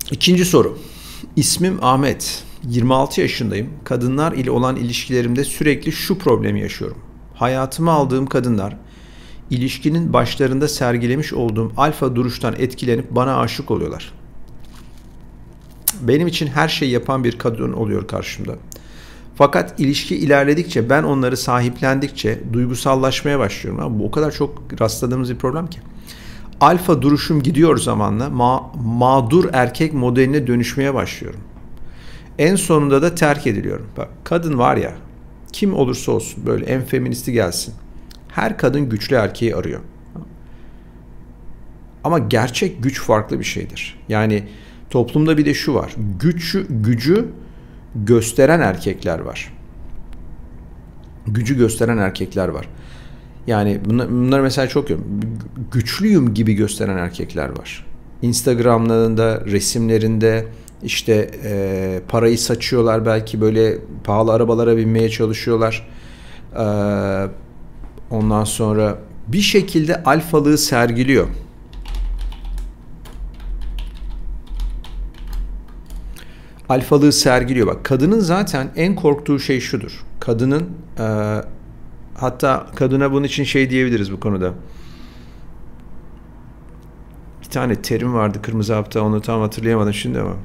İkinci soru. İsmim Ahmet. 26 yaşındayım. Kadınlar ile olan ilişkilerimde sürekli şu problemi yaşıyorum. Hayatıma aldığım kadınlar ilişkinin başlarında sergilemiş olduğum alfa duruştan etkilenip bana aşık oluyorlar. Benim için her şeyi yapan bir kadın oluyor karşımda. Fakat ilişki ilerledikçe, ben onları sahiplendikçe duygusallaşmaya başlıyorum. Ama bu o kadar çok rastladığımız bir problem ki. Alfa duruşum gidiyor zamanla, mağdur erkek modeline dönüşmeye başlıyorum. En sonunda da terk ediliyorum. Bak, kadın var ya, kim olursa olsun, böyle en feministi gelsin, her kadın güçlü erkeği arıyor. Ama gerçek güç farklı bir şeydir. Yani toplumda bir de şu var. Gücü gösteren erkekler var. Gücü gösteren erkekler var. Yani bunlar mesela çok güçlüyüm gibi gösteren erkekler var. Instagram'larında, resimlerinde işte parayı saçıyorlar, belki böyle pahalı arabalara binmeye çalışıyorlar. Ondan sonra bir şekilde alfalığı sergiliyor. Alfalığı sergiliyor. Bak, kadının zaten en korktuğu şey şudur. Kadının hatta kadına bunun için şey diyebiliriz bu konuda. Bir tane terim vardı Kırmızı Hap'ta, onu tam hatırlayamadım şimdi ama.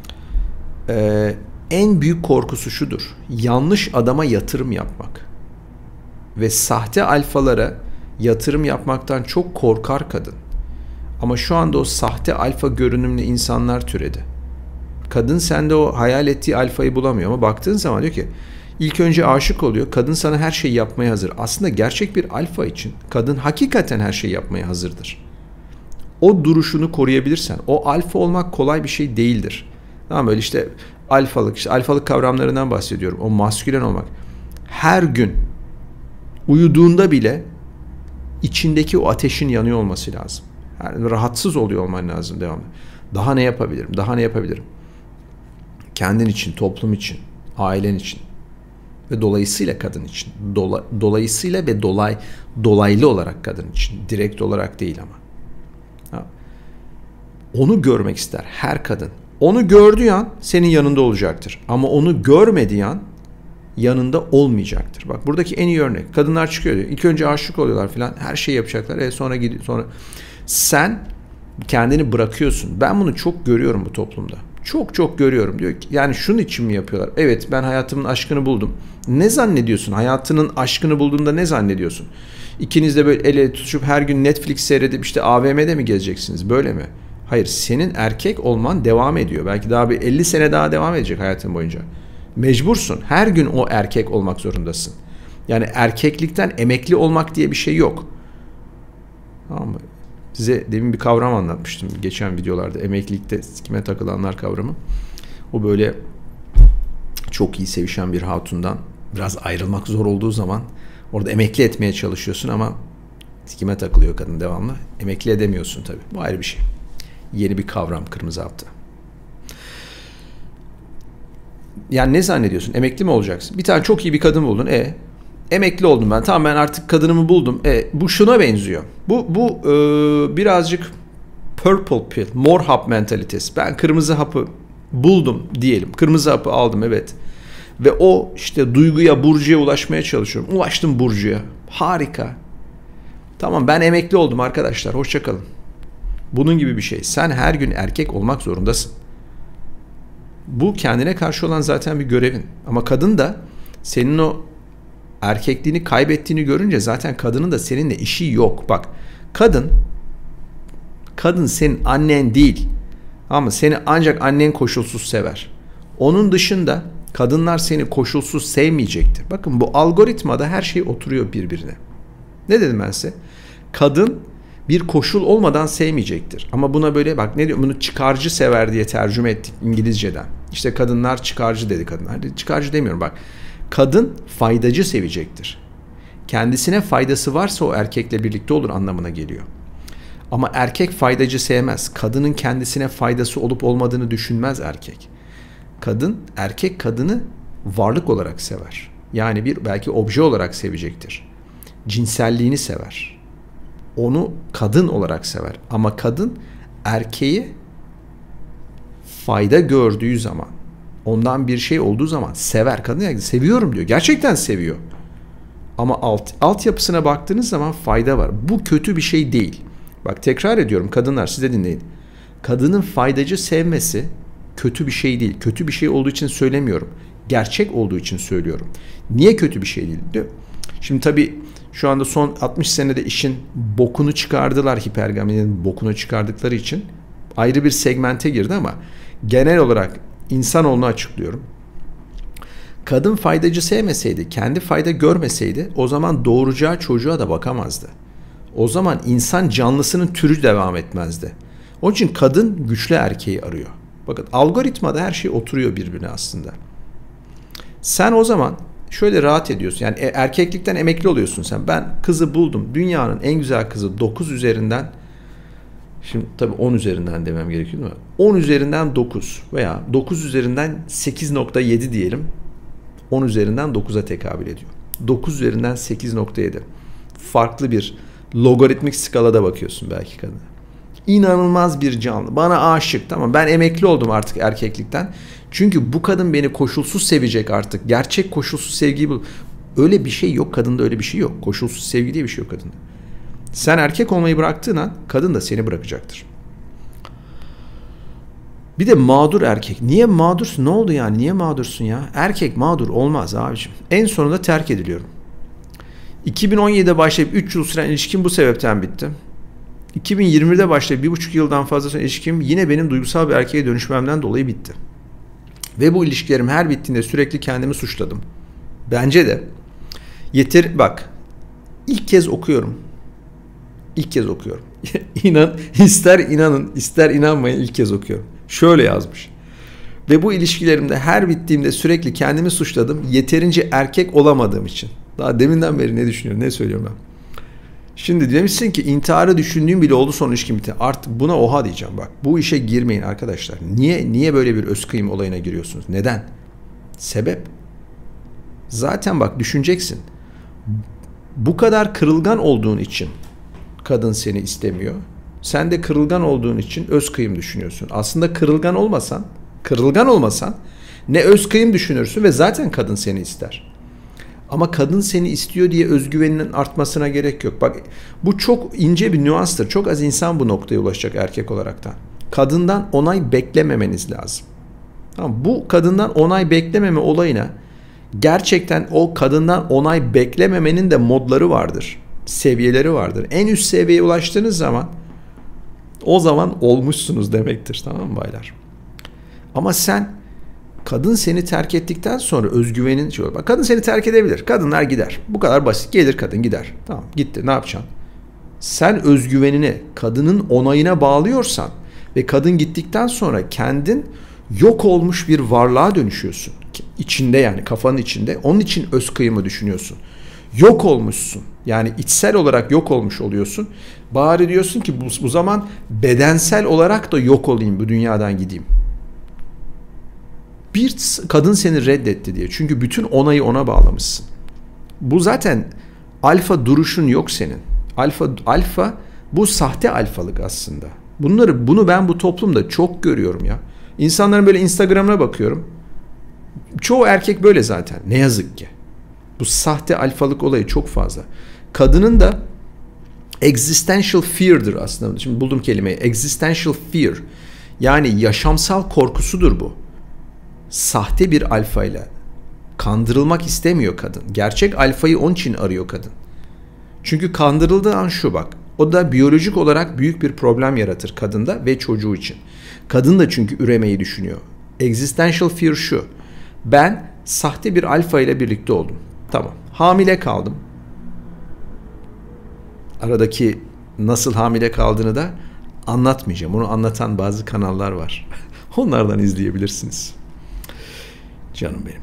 En büyük korkusu şudur. Yanlış adama yatırım yapmak. Ve sahte alfalara yatırım yapmaktan çok korkar kadın. Ama şu anda o sahte alfa görünümlü insanlar türedi. Kadın sende o hayal ettiği alfayı bulamıyor ama baktığın zaman diyor ki, ilk önce aşık oluyor. Kadın sana her şeyi yapmaya hazır. Aslında gerçek bir alfa için kadın hakikaten her şeyi yapmaya hazırdır. O duruşunu koruyabilirsen, o alfa olmak kolay bir şey değildir. Tamam, böyle işte alfalık kavramlarından bahsediyorum. O maskülen olmak. Her gün uyuduğunda bile içindeki o ateşin yanıyor olması lazım. Yani rahatsız oluyor olman lazım devamlı. Daha ne yapabilirim? Daha ne yapabilirim? Kendin için, toplum için, ailen için ve dolayısıyla kadın için. Dolayısıyla ve dolaylı olarak kadın için. Direkt olarak değil ama. Ha. Onu görmek ister her kadın. Onu gördüğü an senin yanında olacaktır. Ama onu görmediği an yanında olmayacaktır. Bak, buradaki en iyi örnek. Kadınlar çıkıyor diyor. İlk önce aşık oluyorlar falan. Her şeyi yapacaklar. Sonra gidiyor. Sonra sen kendini bırakıyorsun. Ben bunu çok görüyorum bu toplumda. Çok görüyorum. Diyor ki, yani şunun için mi yapıyorlar? Evet, ben hayatımın aşkını buldum. Ne zannediyorsun? Hayatının aşkını bulduğunda ne zannediyorsun? İkiniz de böyle el ele tutuşup her gün Netflix seyredip işte AVM'de mi gezeceksiniz? Böyle mi? Hayır, senin erkek olman devam ediyor. Belki daha bir 50 sene daha devam edecek hayatın boyunca. Mecbursun. Her gün o erkek olmak zorundasın. Yani erkeklikten emekli olmak diye bir şey yok. Tamam mı? Size demin bir kavram anlatmıştım geçen videolarda. Emeklilikte kime takılanlar kavramı. O böyle çok iyi sevişen bir hatundan biraz ayrılmak zor olduğu zaman orada emekli etmeye çalışıyorsun ama kime takılıyor kadın devamlı? Emekli edemiyorsun tabii. Bu ayrı bir şey. Yeni bir kavram Kırmızı Hap'ta. Yani ne zannediyorsun? Emekli mi olacaksın? Bir tane çok iyi bir kadın buldun. Emekli oldum ben. Tamam, ben artık kadınımı buldum. Bu şuna benziyor. Bu birazcık purple pill, mor hap mentalitesi. Ben kırmızı hapı buldum diyelim. Kırmızı hapı aldım, evet. Ve o işte duyguya, burcuya ulaşmaya çalışıyorum. Ulaştım burcuya. Harika. Tamam, ben emekli oldum arkadaşlar. Hoşça kalın. Bunun gibi bir şey. Sen her gün erkek olmak zorundasın. Bu kendine karşı olan zaten bir görevin. Ama kadın da senin o erkekliğini kaybettiğini görünce zaten kadının da seninle işi yok. Bak, kadın senin annen değil. Ama seni ancak annen koşulsuz sever. Onun dışında kadınlar seni koşulsuz sevmeyecektir. Bakın, bu algoritmada her şey oturuyor birbirine. Ne dedim ben size? Kadın bir koşul olmadan sevmeyecektir. Ama buna böyle bak, ne diyor? Bunu çıkarcı sever diye tercüme ettik İngilizceden. İşte kadınlar çıkarcı dedi kadınlar. Çıkarcı demiyorum bak. Kadın faydacı sevecektir. Kendisine faydası varsa o erkekle birlikte olur anlamına geliyor. Ama erkek faydacı sevmez. Kadının kendisine faydası olup olmadığını düşünmez erkek. Erkek kadını varlık olarak sever. Yani bir belki obje olarak sevecektir. Cinselliğini sever. Onu kadın olarak sever. Ama kadın erkeği fayda gördüğü zaman, ondan bir şey olduğu zaman sever. Kadın yani seviyorum diyor. Gerçekten seviyor. Ama altyapısına baktığınız zaman fayda var. Bu kötü bir şey değil. Bak tekrar ediyorum kadınlar, siz de dinleyin. Kadının faydacı sevmesi kötü bir şey değil. Kötü bir şey olduğu için söylemiyorum. Gerçek olduğu için söylüyorum. Niye kötü bir şey değil diyor. Şimdi tabii şu anda son 60 senede işin bokunu çıkardılar, hipergaminin bokunu çıkardıkları için ayrı bir segmente girdi ama genel olarak insanoğlunu açıklıyorum. Kadın faydacı sevmeseydi, kendi fayda görmeseydi o zaman doğuracağı çocuğa da bakamazdı. O zaman insan canlısının türü devam etmezdi. Onun için kadın güçlü erkeği arıyor. Bakın algoritmada her şey oturuyor birbirine aslında. Sen o zaman şöyle rahat ediyorsun. Yani erkeklikten emekli oluyorsun sen. Ben kızı buldum. Dünyanın en güzel kızı 9 üzerinden, şimdi tabii 10 üzerinden demem gerekiyor değil mi? 10 üzerinden 9 veya 9 üzerinden 8.7 diyelim. 10 üzerinden 9'a tekabül ediyor. 9 üzerinden 8.7. Farklı bir logaritmik skalada bakıyorsun belki kadına. İnanılmaz bir canlı. Bana aşık. Tamam, ben emekli oldum artık erkeklikten. Çünkü bu kadın beni koşulsuz sevecek artık. Gerçek koşulsuz sevgiyi bul. Öyle bir şey yok. Kadında öyle bir şey yok. Koşulsuz sevgi diye bir şey yok kadında. Sen erkek olmayı bıraktığın an kadın da seni bırakacaktır. Bir de mağdur erkek. Niye mağdursun? Ne oldu yani? Niye mağdursun ya? Erkek mağdur olmaz abiciğim. En sonunda terk ediliyorum. 2017'de başlayıp 3 yıl süren ilişkim bu sebepten bitti. 2020'de başlayıp 1,5 yıldan fazla süren ilişkim yine benim duygusal bir erkeğe dönüşmemden dolayı bitti. Ve bu ilişkilerim her bittiğinde sürekli kendimi suçladım. Bence de bak, ilk kez okuyorum. İlk kez okuyorum. İster inanın, ister inanmayın, ilk kez okuyorum. Şöyle yazmış. Ve bu ilişkilerimde her bittiğimde sürekli kendimi suçladım. Yeterince erkek olamadığım için. Daha deminden beri ne düşünüyorum, ne söylüyorum ben. Şimdi demişsin ki intiharı düşündüğüm bile oldu, son ilişkim bitti. Artık buna oha diyeceğim bak. Bu işe girmeyin arkadaşlar. Niye böyle bir öz kıyım olayına giriyorsunuz? Neden? Sebep? Zaten bak düşüneceksin. Bu kadar kırılgan olduğun için kadın seni istemiyor. Sen de kırılgan olduğun için öz kıyım düşünüyorsun. Aslında kırılgan olmasan ne öz kıyım düşünürsün ve zaten kadın seni ister. Ama kadın seni istiyor diye özgüveninin artmasına gerek yok. Bak bu çok ince bir nüanstır. Çok az insan bu noktaya ulaşacak erkek olaraktan. Kadından onay beklememeniz lazım. Tamam, bu kadından onay beklememe olayına gerçekten o kadından onay beklememenin de modları vardır. Seviyeleri vardır. En üst seviyeye ulaştığınız zaman o zaman olmuşsunuz demektir. Tamam mı baylar? Ama sen kadın seni terk ettikten sonra özgüvenin şey olur. Bak kadın seni terk edebilir. Kadınlar gider. Bu kadar basit. Gelir kadın gider. Tamam gitti. Ne yapacaksın? Sen özgüvenini kadının onayına bağlıyorsan ve kadın gittikten sonra kendin yok olmuş bir varlığa dönüşüyorsun. İçinde yani kafanın içinde. Onun için öz kıyımı düşünüyorsun. Yok olmuşsun. Yani içsel olarak yok olmuş oluyorsun. Bari diyorsun ki bu zaman bedensel olarak da yok olayım, bu dünyadan gideyim. Bir kadın seni reddetti diye. Çünkü bütün onayı ona bağlamışsın. Bu zaten alfa duruşun yok senin. Alfa bu sahte alfalık aslında. Bunu ben bu toplumda çok görüyorum ya. İnsanların böyle Instagram'ına bakıyorum. Çoğu erkek böyle zaten. Ne yazık ki. Bu sahte alfalık olayı çok fazla. Kadının da existential fear'dır aslında. Şimdi buldum kelimeyi. Existential fear. Yani yaşamsal korkusudur bu. Sahte bir alfayla kandırılmak istemiyor kadın. Gerçek alfayı onun için arıyor kadın. Çünkü kandırıldığı an şu bak. O da biyolojik olarak büyük bir problem yaratır kadında ve çocuğu için. Kadın da çünkü üremeyi düşünüyor. Existential fear şu. Ben sahte bir alfa ile birlikte oldum. Tamam. Hamile kaldım. Aradaki nasıl hamile kaldığını da anlatmayacağım. Onu anlatan bazı kanallar var. Onlardan izleyebilirsiniz. Canım benim.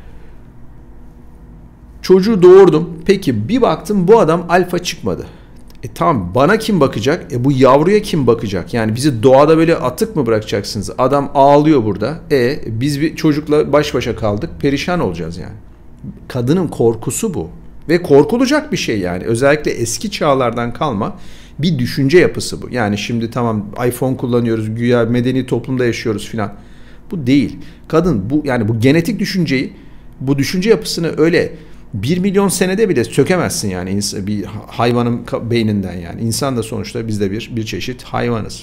Çocuğu doğurdum. Peki bir baktım bu adam alfa çıkmadı. Tamam, bana kim bakacak? Bu yavruya kim bakacak? Yani bizi doğada böyle atık mı bırakacaksınız? Adam ağlıyor burada. Biz bir çocukla baş başa kaldık. Perişan olacağız yani. Kadının korkusu bu. Ve korkulacak bir şey yani. Özellikle eski çağlardan kalma bir düşünce yapısı bu. Yani şimdi tamam iPhone kullanıyoruz. Güya medeni toplumda yaşıyoruz filan. Bu değil. Kadın bu, yani bu genetik düşünceyi, bu düşünce yapısını öyle 1 milyon senede bile sökemezsin yani bir hayvanın beyninden yani. İnsan da sonuçta biz de bir çeşit hayvanız.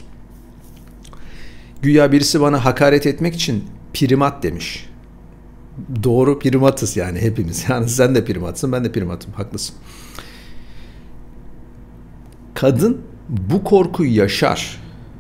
Güya birisi bana hakaret etmek için primat demiş. Doğru, primatız yani hepimiz. Yani sen de primatsın, ben de primatım. Haklısın. Kadın bu korkuyu yaşar.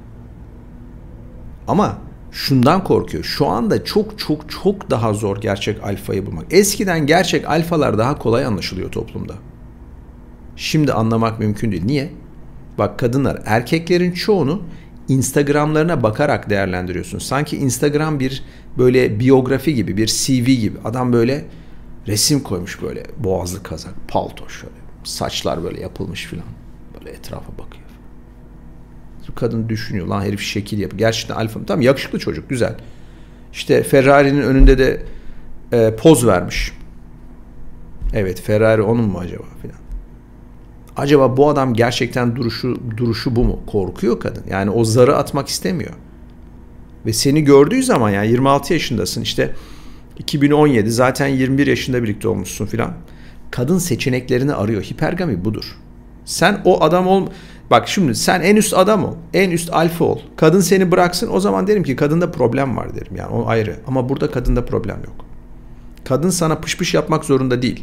Ama şundan korkuyor. Şu anda çok daha zor gerçek alfayı bulmak. Eskiden gerçek alfalar daha kolay anlaşılıyor toplumda. Şimdi anlamak mümkün değil. Niye? Bak, kadınlar, erkeklerin çoğunu Instagram'larına bakarak değerlendiriyorsun. Sanki Instagram bir böyle biyografi gibi, bir CV gibi. Adam böyle resim koymuş, böyle boğazlı kazak, palto şöyle. Saçlar böyle yapılmış filan. Böyle etrafa bakıyor. Kadın düşünüyor, lan herif şekil yapıyor. Gerçekten alfa mı? Tamam, yakışıklı çocuk, güzel. İşte Ferrari'nin önünde de poz vermiş. Evet, Ferrari onun mu acaba filan. Acaba bu adam gerçekten duruşu bu mu? Korkuyor kadın. Yani o zarı atmak istemiyor. Ve seni gördüğü zaman, yani 26 yaşındasın işte, 2017 zaten 21 yaşında birlikte olmuşsun filan. Kadın seçeneklerini arıyor. Hipergami budur. Sen o adam ol. Bak şimdi, sen en üst adam ol. En üst alfa ol. Kadın seni bıraksın, o zaman derim ki kadında problem var derim. Yani o ayrı. Ama burada kadında problem yok. Kadın sana pış pış yapmak zorunda değil.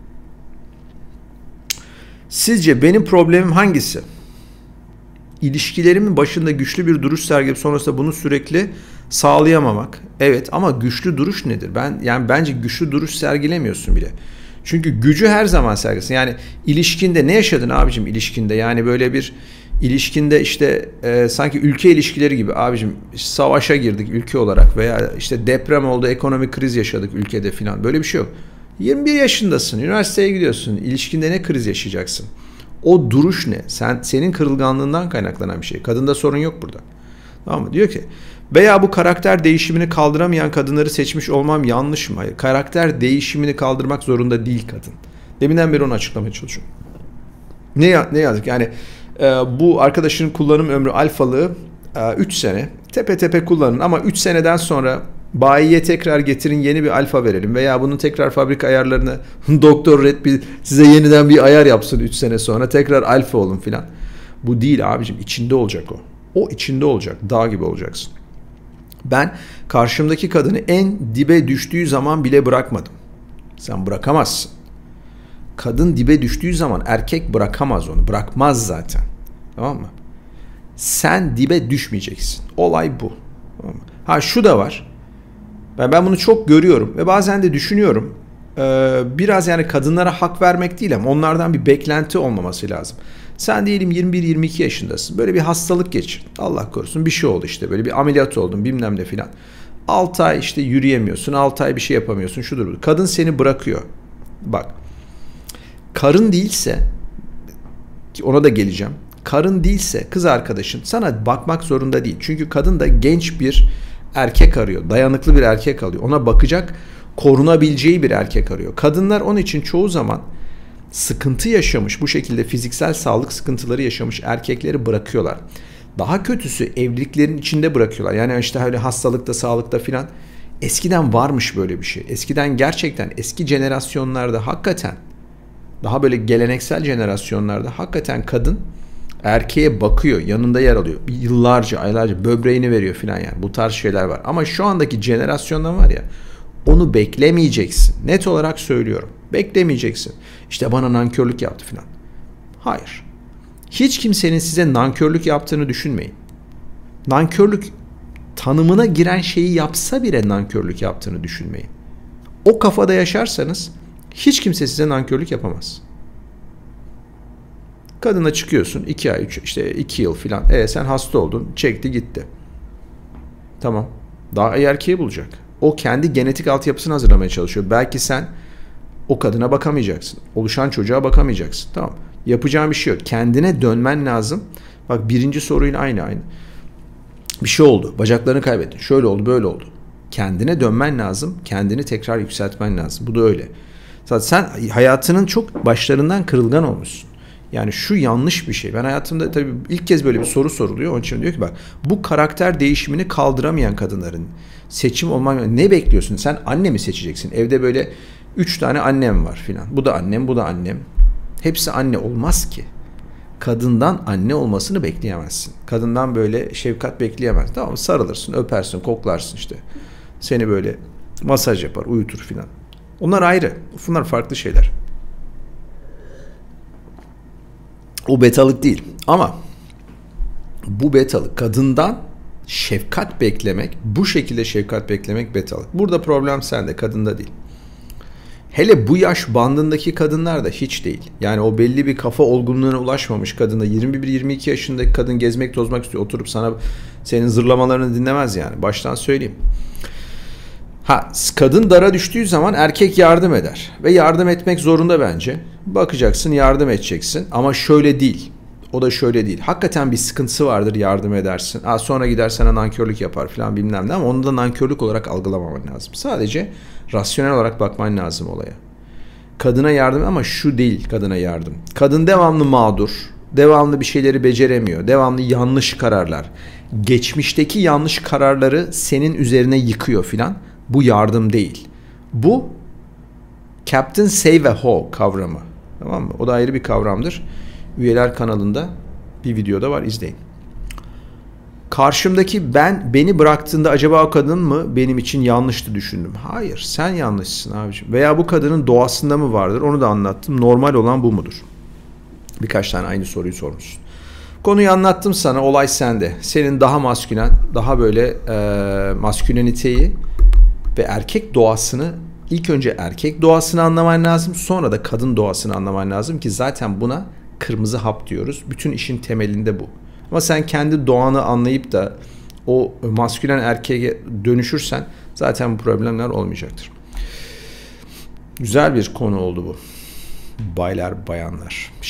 Sizce benim problemim hangisi? İlişkilerimin başında güçlü bir duruş sergileyip sonrasında bunu sürekli sağlayamamak. Evet, ama güçlü duruş nedir? Bence güçlü duruş sergilemiyorsun bile. Çünkü gücü her zaman sergilesin. Yani ilişkinde ne yaşadın abicim ilişkinde? Yani böyle bir ilişkinde işte sanki ülke ilişkileri gibi abicim, savaşa girdik ülke olarak veya işte deprem oldu, ekonomik kriz yaşadık ülkede filan. Böyle bir şey yok. 21 yaşındasın, üniversiteye gidiyorsun. İlişkinde ne kriz yaşayacaksın? O duruş ne? Senin kırılganlığından kaynaklanan bir şey. Kadında sorun yok burada. Tamam mı? Diyor ki, veya bu karakter değişimini kaldıramayan kadınları seçmiş olmam yanlış mı? Hayır. Karakter değişimini kaldırmak zorunda değil kadın. Deminden beri onu açıklamaya çalışıyorum. Ne yazık yani bu arkadaşının kullanım ömrü alfalığı 3 sene. Tepe kullanın ama 3 seneden sonra bayiye tekrar getirin, yeni bir alfa verelim. Veya bunun tekrar fabrika ayarlarını Doktor Red size yeniden bir ayar yapsın 3 sene sonra. Tekrar alfa olun filan. Bu değil abicim. İçinde olacak o. O içinde olacak. Dağ gibi olacaksın. Ben karşımdaki kadını en dibe düştüğü zaman bile bırakmadım. Sen bırakamazsın. Kadın dibe düştüğü zaman erkek bırakamaz onu. Bırakmaz zaten. Tamam mı? Sen dibe düşmeyeceksin. Olay bu. Tamam mı? Ha, şu da var. Ben bunu çok görüyorum ve bazen de düşünüyorum. Biraz yani kadınlara hak vermek değil ama onlardan bir beklenti olmaması lazım. Sen diyelim 21-22 yaşındasın. Böyle bir hastalık geçirdin. Allah korusun bir şey oldu işte. Böyle bir ameliyat oldun bilmem ne filan. 6 ay işte yürüyemiyorsun. 6 ay bir şey yapamıyorsun. Şudur budur. Kadın seni bırakıyor. Bak. Karın değilse, ona da geleceğim. Karın değilse kız arkadaşın sana bakmak zorunda değil. Çünkü kadın da genç bir erkek arıyor. Dayanıklı bir erkek arıyor. Ona bakacak, korunabileceği bir erkek arıyor. Kadınlar onun için çoğu zaman sıkıntı yaşamış, bu şekilde fiziksel sağlık sıkıntıları yaşamış erkekleri bırakıyorlar. Daha kötüsü evliliklerin içinde bırakıyorlar. Yani işte öyle hastalıkta, sağlıkta filan. Eskiden varmış böyle bir şey. Eskiden gerçekten eski jenerasyonlarda hakikaten, daha böyle geleneksel jenerasyonlarda hakikaten kadın erkeğe bakıyor, yanında yer alıyor. Yıllarca, aylarca böbreğini veriyor filan yani. Bu tarz şeyler var. Ama şu andaki jenerasyonda var ya, onu beklemeyeceksin. Net olarak söylüyorum. Beklemeyeceksin. İşte bana nankörlük yaptı filan. Hayır. Hiç kimsenin size nankörlük yaptığını düşünmeyin. Nankörlük tanımına giren şeyi yapsa bile nankörlük yaptığını düşünmeyin. O kafada yaşarsanız hiç kimse size nankörlük yapamaz. Kadına çıkıyorsun 2 ay, 3, işte 2 yıl filan. Sen hasta oldun, çekti gitti. Tamam. Daha iyi erkeği bulacak. O kendi genetik altyapısını hazırlamaya çalışıyor. Belki sen o kadına bakamayacaksın. Oluşan çocuğa bakamayacaksın. Tamam. Yapacağın bir şey yok. Kendine dönmen lazım. Bak, birinci soruyla aynı. Bir şey oldu. Bacaklarını kaybettin. Şöyle oldu, böyle oldu. Kendine dönmen lazım. Kendini tekrar yükseltmen lazım. Bu da öyle. Zaten sen hayatının çok başlarından kırılgan olmuşsun. Yani şu yanlış bir şey. Ben hayatımda tabii ilk kez böyle bir soru soruluyor. Onun için diyor ki bak, bu karakter değişimini kaldıramayan kadınların seçim olmak, ne bekliyorsun? Sen anne mi seçeceksin? Evde böyle 3 tane annem var filan. Bu da annem, bu da annem. Hepsi anne olmaz ki. Kadından anne olmasını bekleyemezsin. Kadından böyle şefkat bekleyemezsin. Tamam mı? Sarılırsın, öpersin, koklarsın işte. Seni böyle masaj yapar, uyutur filan. Onlar ayrı. Bunlar farklı şeyler. O betalık değil. Ama bu betalık, kadından şefkat beklemek, bu şekilde şefkat beklemek betalık. Burada problem sende, kadında değil. Hele bu yaş bandındaki kadınlar da hiç değil. Yani o belli bir kafa olgunluğuna ulaşmamış kadında, 21-22 yaşındaki kadın gezmek tozmak istiyor. Oturup senin zırlamalarını dinlemez yani. Baştan söyleyeyim. Kadın dara düştüğü zaman erkek yardım eder. Ve yardım etmek zorunda bence. Bakacaksın, yardım edeceksin. Ama şöyle değil. O da şöyle değil. Hakikaten bir sıkıntısı vardır, yardım edersin. Sonra gider sana nankörlük yapar falan bilmem ne, ama onu da nankörlük olarak algılamaman lazım. Sadece rasyonel olarak bakman lazım olaya. Kadına yardım, ama şu değil kadına yardım. Kadın devamlı mağdur. Devamlı bir şeyleri beceremiyor. Devamlı yanlış kararlar. Geçmişteki yanlış kararları senin üzerine yıkıyor filan. Bu yardım değil. Bu Captain Save a Ho kavramı. Tamam mı? O da ayrı bir kavramdır. Üyeler kanalında bir videoda var, izleyin. Karşımdaki beni bıraktığında acaba o kadın mı benim için yanlıştı düşündüm. Hayır, sen yanlışsın abiciğim. Veya bu kadının doğasında mı vardır, onu da anlattım. Normal olan bu mudur? Birkaç tane aynı soruyu sormuşsun. Konuyu anlattım sana, olay sende. Senin daha maskülen, daha böyle masküleniteyi ve erkek doğasını, ilk önce erkek doğasını anlaman lazım. Sonra da kadın doğasını anlaman lazım ki zaten buna kırmızı hap diyoruz. Bütün işin temelinde bu. Ama sen kendi doğanı anlayıp da o maskülen erkeğe dönüşürsen zaten bu problemler olmayacaktır. Güzel bir konu oldu bu. Baylar, bayanlar.